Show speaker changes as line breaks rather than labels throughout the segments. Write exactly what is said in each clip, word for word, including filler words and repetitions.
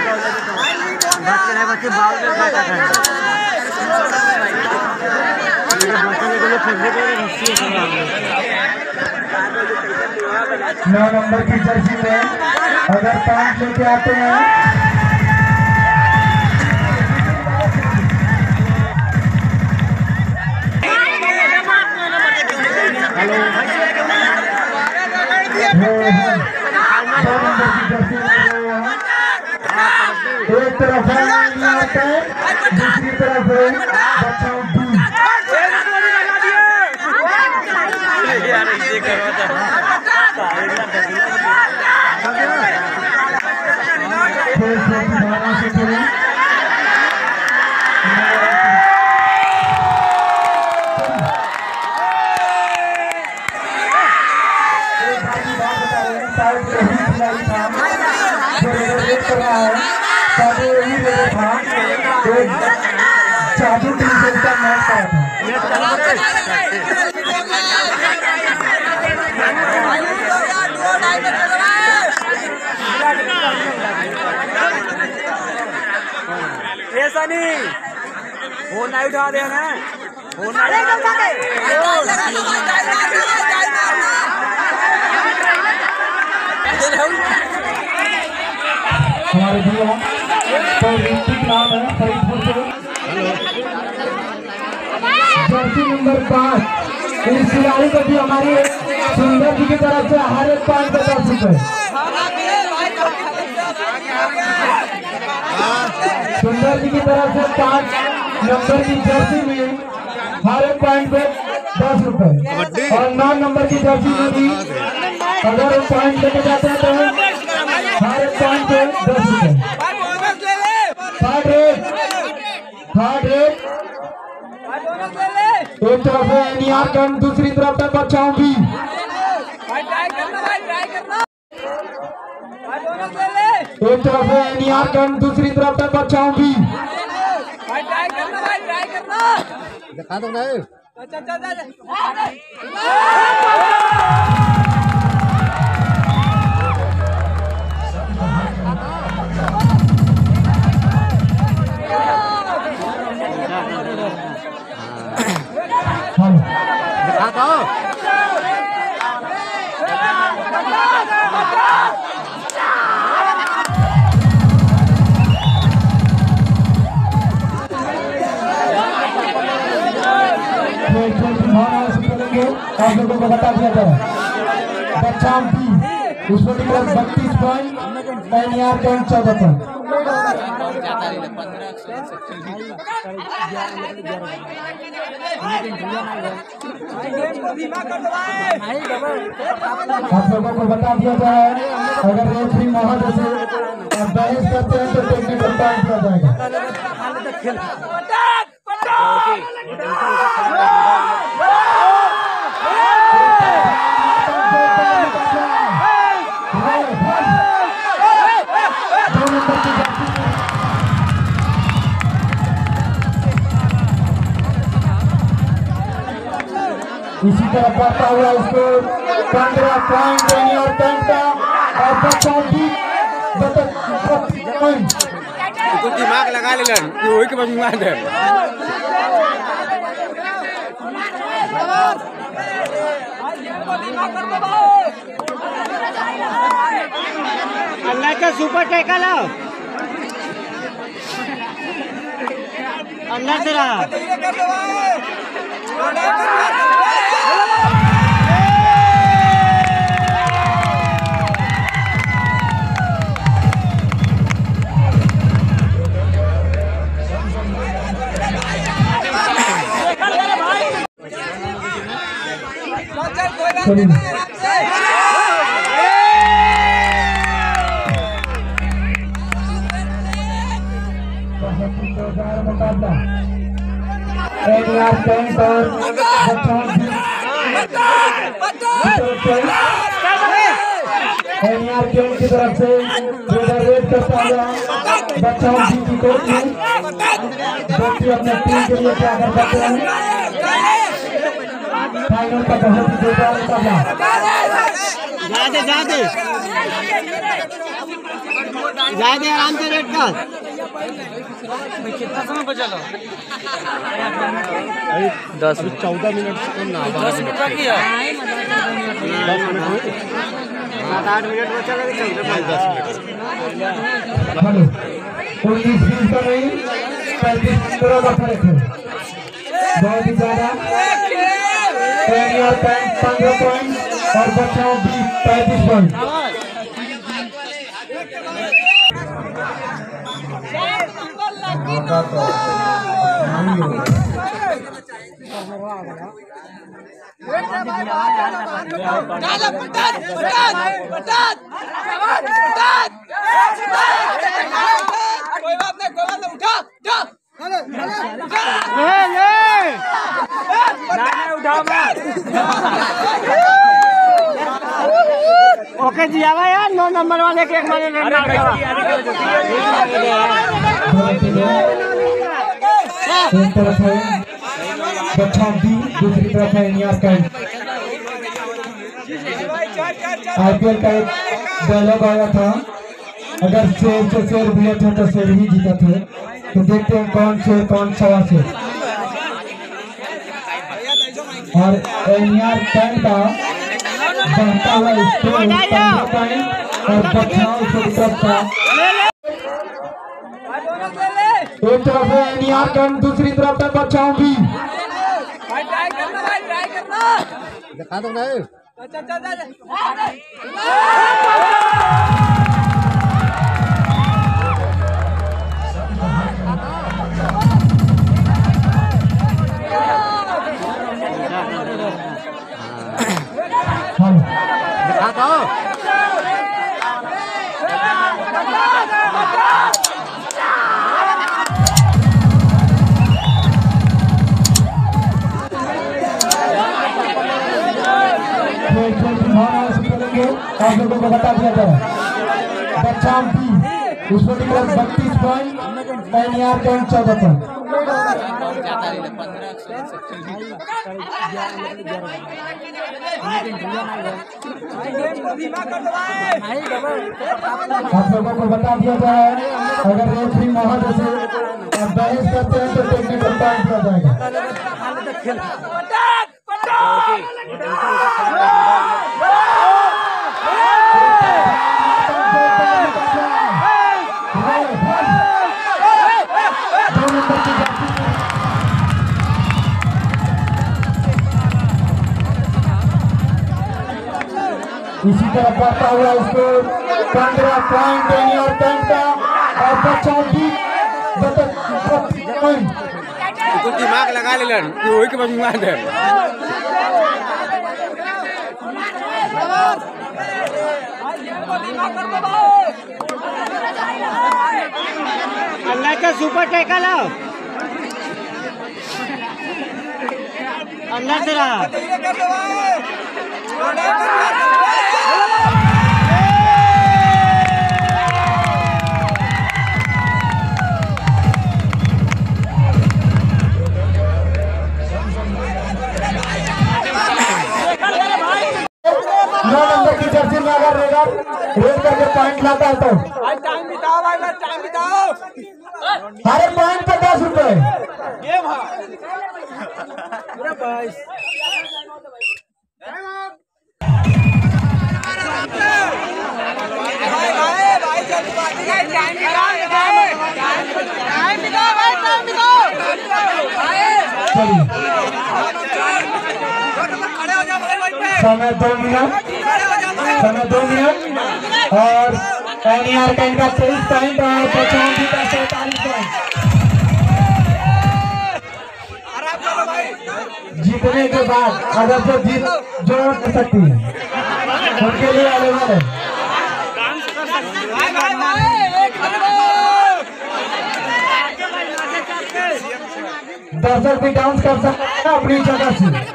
बच्चे बाल में खाता है
नौ नंबर की जर्सी में अगर पांच लेके आते हैं एक तरफ है दूसरी तरफ है बच्चों जादू टीचर का मैच करा था
ऐसा नहीं फोन नहीं उठा दे ना फोन
हमारे भैया तो ऋतिक नाम है फरीदपुर से जर्सी नंबर पाँच इस खिलाड़ी को भी हमारी सुंदर जी की तरफ से हर एक पॉइंट पे दस रुपए सुंदर जी की तरफ से पाँच नंबर की जर्सी में हर एक पॉइंट पे दस रुपए और नौ नंबर की जर्सी में भी अगर वो पॉइंट लेके जाते हैं तो हर एक पॉइंट पे दस रुपए थर्ड रेट थर्ड रेट एक तरफ है एनियार कैंप दूसरी तरफ तक बच्चाओं भी एक तरफ है एनियार कैंप दूसरी तरफ तक बच्चाओं भी दिखा दो ना दिखा दो आप लोगों को बता दिया जाए बच्चा उसको निकला बत्तीस पॉइंट एनियार कैंप चौदह पॉइंट आप लोगों को बता दिया जाए अगर रेफरी महोदय से बहस करते हैं तो टेक्निकल पॉइंट दिया जाएगा इसी तरह बढ़ता हुआ इसको पंद्रह पॉइंट एनियार कैंप का और बच्चों की पॉइंट
दिमाग लगा ले वही के बाद मुआ दे अल्लाह का सुपर टैकल आओ अंदर से रहा मुकाबला एनियार कैंप और एनियार कैंप की तरफ से रेड करता हुआ बच्चाओं की कोच में बच्चे अपने टीम के लिए क्या कर सकते हैं फाइनल का बहुत ही जोरदार मुकाबला जाते जाते
जाए दे आराम से रेट कर।
कितना समय बचा लो?
दस चौदह मिनट
दस मिनट की है।
सात आठ मिनट बचा लगे दस मिनट।
हेलो उन्नीस बीस का नहीं पैंतीस पंद्रह का फर्क है बहुत ही ज्यादा। पंद्रह पॉइंट और बच्चों बीस पैंतीस पॉइंट।
कोई बात नहीं, कोई बात नहीं, उठा
ओके जी आवा यार नौ नंबर वाले के एक मारे रन मार
एक तरफ है बच्चों बी दूसरी तरफ है एनियार कैंट। आईपीएल का एक डायलॉग आया था, अगर शेर से शेर भिड़े थे तो शेर ही जीता थे। तो देखते हैं कौन शेर कौन सवा शेर। और एनियार कैंट का बढ़ता हुआ स्कोर पंद्रह पॉइंट और बच्चाओं की तरफ का एक तरफ है एनियार कैंट दूसरी तरफ है बच्चाओं भी।
दिखा दो भाई। दिखा दो।
आप लोगों को बता दिया जाए बच्चा भी उसको निकल बत्तीस पॉइंट एनियार कैंट चौदह पॉइंट। आप लोगों को बता दिया जाए अगर रेफरी महोदय से बहस करते हैं तो टेक्निकल पॉइंट दिया जाएगा। इसी तरह बढ़ता हुआ स्कोर पंद्रह पॉइंट एनियार कैंट का और बच्चों की पॉइंट।
तो दिमाग लगा ले लन वही के बाद मुआ दे। अल्लाह का सुपर टेका लो अल्लाह तेरा
नौ नंबर की जर्सी में अगर रेडर रेड करके पॉइंट लाता है तो
टाइम बिताओ भाई, टाइम बिताओ।
हर पॉइंट पे दस रुपए। समय दो मिनट समय दो मिनट और एनियार कैंट का तेईस पॉइंट और बच्चों की का सैतालीस पॉइंट। जीतने के बाद अगर जो जीत जोड़ कर सकती है उनके लिए अवेलेबल है। दर्शक भी डांस कर सकते हैं अपनी जगह से।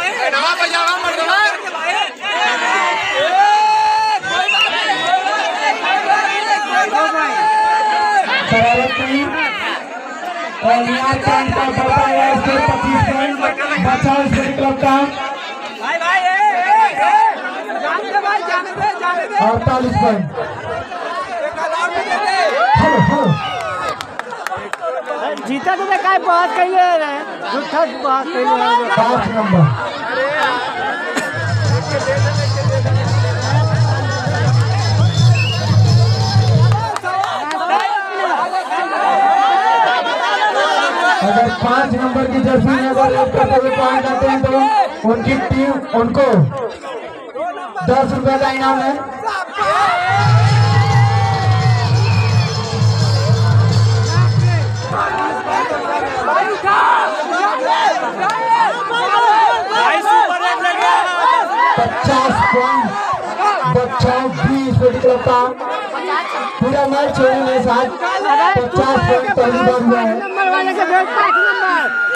शरारत नहीं एनियार कैंट का बढ़ता है स्कोर पच्चीस पॉइंट बचाओ स्पोर्टिंग क्लब का अड़तालीस पॉइंट।
जीता तो काय बात कइले रे झूठा बात कइले
पाँच नंबर अगर पाँच नंबर की जर्सी में अगर एक करते हुए पॉइंट आते हैं तो उनकी टीम उनको दस रुपए का इनाम है। पचास पॉइंट बच्चों बीस क्लब का पूरा मैच होने में साथ पचास पॉइंट पहली बार हुआ है।
नंबर वाले के पाँच नंबर